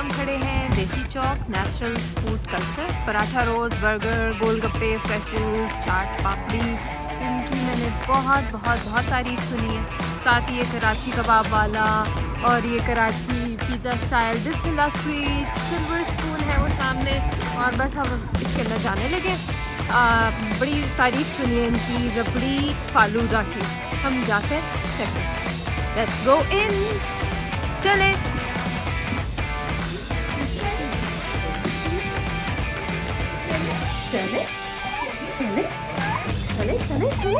हम खड़े हैं Desi Chowk natural food culture. Paratha rolls, burger, गोलगप्पे, फ्रेश जूस, चाट पापड़ी, इनकी मैंने बहुत बहुत बहुत तारीफ़ सुनी है। साथ ही ये कराची कबाब वाला और ये Karachi pizza style Bismillah sweet silver spoon है वो सामने। और बस हम इसके अंदर जाने लगे। बड़ी तारीफ़ सुनी है इनकी रबड़ी फालूदा की। हम जाकर चेक करते हैं। Let's go in. चले चले चले चले चले चले।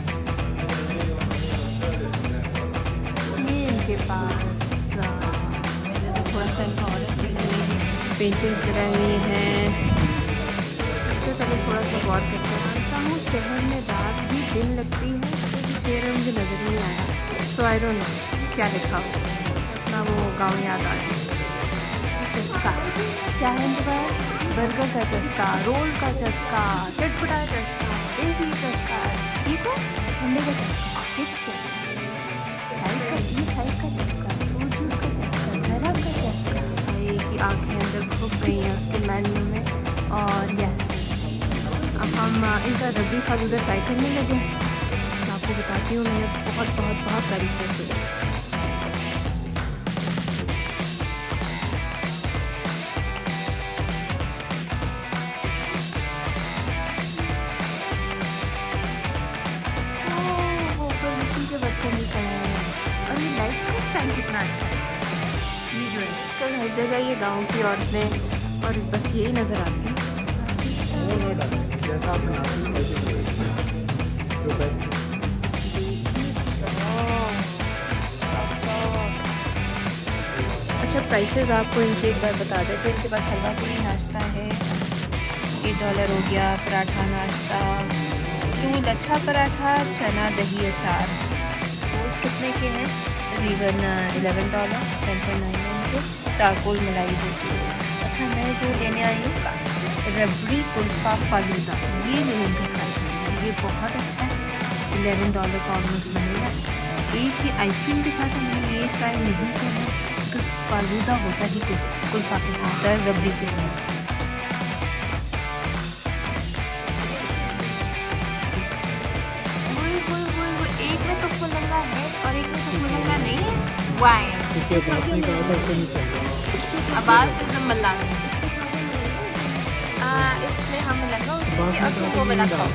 ये इनके पास मैंने तो थोड़ा सा इनका और पेंटिंग्स लगाई हुई हैं। इससे पहले थोड़ा सा गौर करके मानता हूँ शहर में रात भी दिन लगती है, तो शहर में मुझे नज़र नहीं आया। सो आई डोंट नो क्या लिखा हो, अपना वो गाँव याद आ गया। चस्का क्या है इनके पास? बर्गर का चस्का, रोल का चस्का, चटपटा चस्का, देसी चस्का, ठीक है, ठंडे का चस्का, किड्स चस्का, साइड का चस्का, फ्रूट जूस का चस्का, गरम का चस्का। भाई की आँखें अंदर घुस गई हैं उसके मेन्यू में। और यस, अब हम इनका रबड़ी फालूदा ट्राई करने लगे। मैं आपको बताती हूँ, मैंने बहुत बहुत बहुत तारीफ़ें सुनी। और ये लाइट्स का स्टाइल कितना अच्छा है। ये जो है आजकल हर जगह ये गांव की औरतें और बस यही नज़र आती हैं। अच्छा, प्राइसेस आपको इनके एक बार बता दें तो इनके पास हलवा पूरी नाश्ता है $8 हो गया। पराठा नाश्ता, 2 लच्छा पराठा, चना दही अचार। रोल्स कितने के हैं? तकरीबन $11, 10.9 के। चारकोल मलाई देती है। अच्छा, मैं जो लेने आई हूँ इसका रबड़ी कुल्फा फालूदा, ये मैंने इनका ट्राई किया, ये बहुत अच्छा है। $11 का ऑलमोस्ट बनेगा। एक ही आइसक्रीम के साथ मैंने ये ट्राई नहीं किया, तो फालूदा होता ही कुल्फा के साथ, रबड़ी के साथ। एक में तो फुलंगा है और एक में तो फुलंगा नहीं है। वाई अब्बास इज़म मल्ला, इसमें हम लगा और तुम वो वाला खाओ।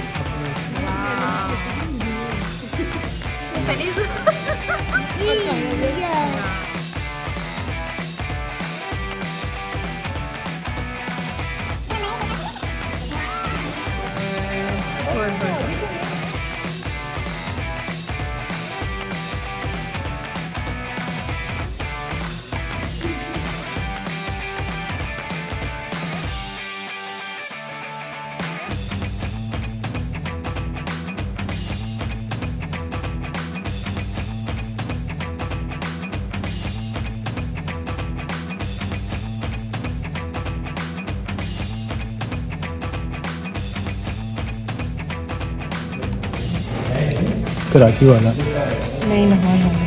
कराची वाला नहीं, लाहौर वाला।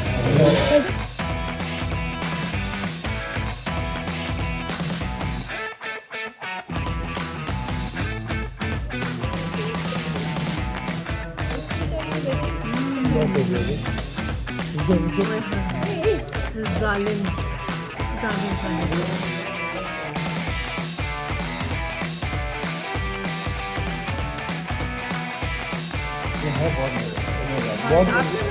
जालिम बहुत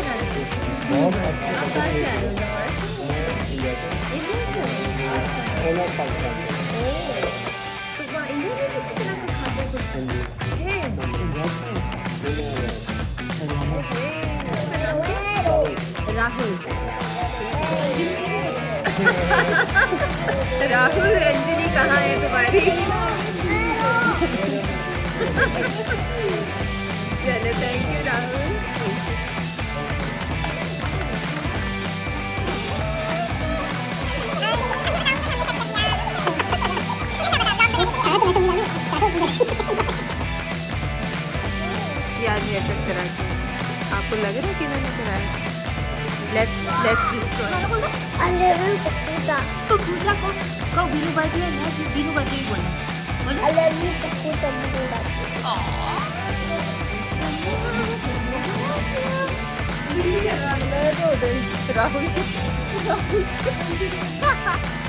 राहुल रंजनी कहाँ है तुम्हारी? चलो, थैंक यू राहुल। याद है करा के आपको लग रहा है कि मैंने कराया। Let's destroy. Alevin Kakuta. Kakuta को बीनू बाजी है ना, बीनू बाजी भी बोलना। बोलो। Alevin Kakuta बीनू बाजी। मैं तो उधर राहुल